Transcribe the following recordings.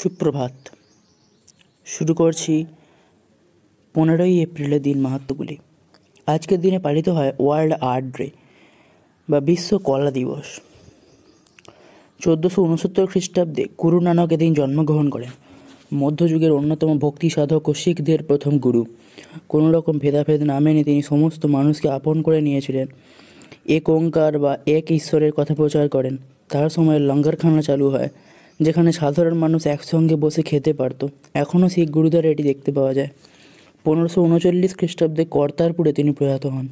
সুপ্রভাত। শুরু করছি 15ই এপ্রিলের দিন মাহাত্ম্যগুলি। আজকের দিনে পালিত হয় ওয়ার্ল্ড আর্ট ডে বা বিশ্ব কলা দিবস। 1469 খ্রিস্টাব্দে গুরু নানক এদিন জন্মগ্রহণ করেন। মধ্যযুগের অন্যতম ভক্তি সাধক ও শিখদের প্রথম গুরু। কোনো রকম ভেদাভেদ না মেনে তিনি সমস্ত মানুষকে আপন করে নিয়েছিলেন। এক ওঙ্কার বা এক ঈশ্বরের কথা প্রচার করেন। তার সময় লঙ্গরখানা চালু হয়, যেখানে সাধারণ মানুষ একসঙ্গে বসে খেতে পারত। এখনও সেই গুরুদ্বারে এটি দেখতে পাওয়া যায়। 1539 খ্রিস্টাব্দে কর্তারপুরে তিনি প্রয়াত হন।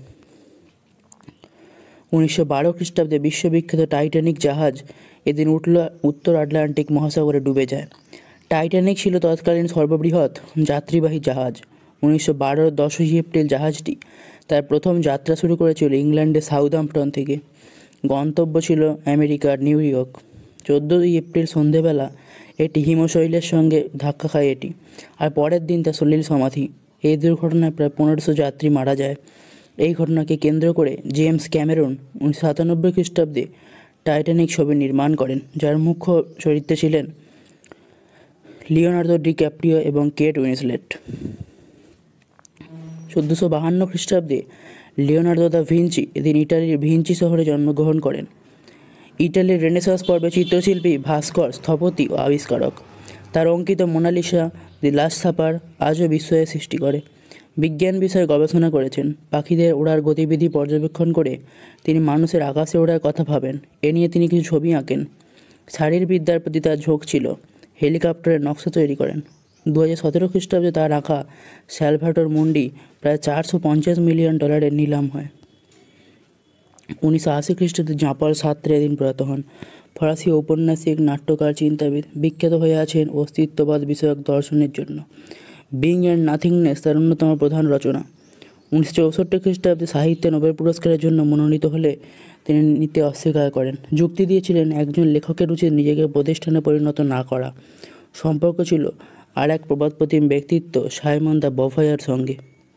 1912 খ্রিস্টাব্দে বিশ্ববিখ্যাত টাইটানিক জাহাজ এদিন উত্তর আটলান্টিক মহাসাগরে ডুবে যায়। টাইটানিক ছিল তৎকালীন সর্ববৃহৎ যাত্রীবাহী জাহাজ। 1912 10ই এপ্রিল জাহাজটি তার প্রথম যাত্রা শুরু করেছিল ইংল্যান্ডের সাউদাম্পটন থেকে। গন্তব্য ছিল আমেরিকার নিউ ইয়র্ক। 14ই এপ্রিল সন্ধেবেলা এটি হিমশৈলের সঙ্গে ধাক্কা খায় এটি, আর পরের দিন তার সলিল সমাধি। এই দুর্ঘটনায় প্রায় 1500 যাত্রী মারা যায়। এই ঘটনাকে কেন্দ্র করে জেমস ক্যামেরন 1997 খ্রিস্টাব্দে টাইটানিক ছবি নির্মাণ করেন, যার মুখ্য চরিত্রে ছিলেন লিওনার্দো ডিক্যাপ্রিও এবং কেট উইন্সলেট। 1452 খ্রিস্টাব্দে লিওনার্দো দা ভিঞ্চি এদিন ইটালির ভিঞ্চি শহরে জন্মগ্রহণ করেন। ইটালির রেনেসাঁস পর্বে চিত্রশিল্পী, ভাস্কর, স্থপতি ও আবিষ্কারক। তার অঙ্কিত মোনালিসা, দি লাস্ট সাপার আজও বিস্ময়ের সৃষ্টি করে। বিজ্ঞান বিষয়ে গবেষণা করেছেন। পাখিদের ওড়ার গতিবিধি পর্যবেক্ষণ করে তিনি মানুষের আকাশে ওড়ার কথা ভাবেন। এ নিয়ে তিনি কিছু ছবি আঁকেন। শারীরবিদ্যার প্রতি তার ঝোঁক ছিল। হেলিকপ্টারের নকশা তৈরি করেন। 2017 খ্রিস্টাব্দে তার আঁকা স্যালভাডোর মুন্ডি প্রায় $450 মিলিয়ন নিলাম হয়। 1980 খ্রিস্টাব্দে জাঁপাল সার্ত্রে এদিন প্রয়াত হন। ফরাসি ঔপন্যাসিক, নাট্যকার, চিন্তাবিদ। বিখ্যাত হয়ে আছেন অস্তিত্ববাদ বিষয়ক দর্শনের জন্য। বিং অ্যান্ড নাথিংনেস তার অন্যতম প্রধান রচনা। 1964 খ্রিস্টাব্দে সাহিত্যে নোবেল পুরস্কারের জন্য মনোনীত হলে তিনি নিতে অস্বীকার করেন। যুক্তি দিয়েছিলেন একজন লেখকের উচিত নিজেকে প্রতিষ্ঠানে পরিণত না করা। সম্পর্ক ছিল আর এক প্রবাদপ্রতিম ব্যক্তিত্ব সাইমন দ্য বভায়ার সঙ্গে।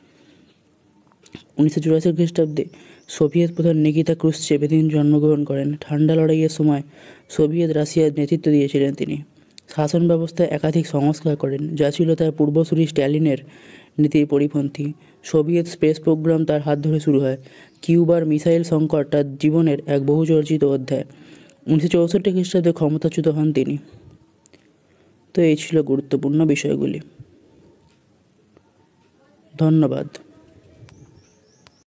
1984 খ্রিস্টাব্দে সোভিয়েত প্রধান নিকিতা ক্রুশ্চেভ এদিন জন্মগ্রহণ করেন। ঠান্ডা লড়াইয়ের সময় সোভিয়েত রাশিয়ার নেতৃত্ব দিয়েছিলেন তিনি। শাসন ব্যবস্থায় একাধিক সংস্কার করেন, যা ছিল তার পূর্বসূরি স্ট্যালিনের নীতির পরিপন্থী। সোভিয়েত স্পেস প্রোগ্রাম তার হাত ধরে শুরু হয়। কিউবার মিসাইল সংকট তার জীবনের এক বহুচর্চিত অধ্যায়। 1964 খ্রিস্টাব্দে ক্ষমতাচ্যুত হন তিনি। তো এই ছিল গুরুত্বপূর্ণ বিষয়গুলি। ধন্যবাদ।